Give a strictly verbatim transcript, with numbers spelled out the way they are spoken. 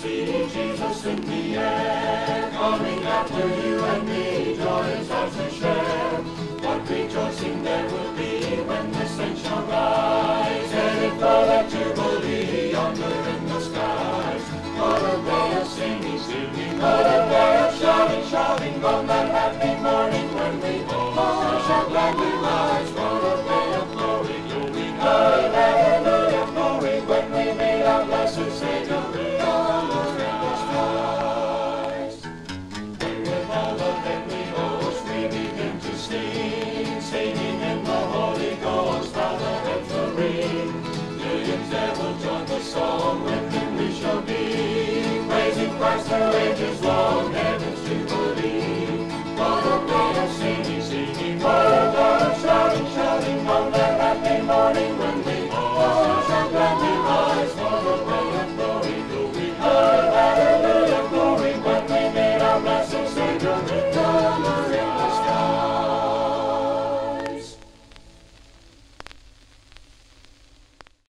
see Jesus in the air, coming after you and me, joy is ours to share. What rejoicing there will be when the saints shall rise, headed for that jubilee yonder in the skies. What a day of singing, singing, what a day of shouting, shouting on that happy morning when we all shall gladly rise.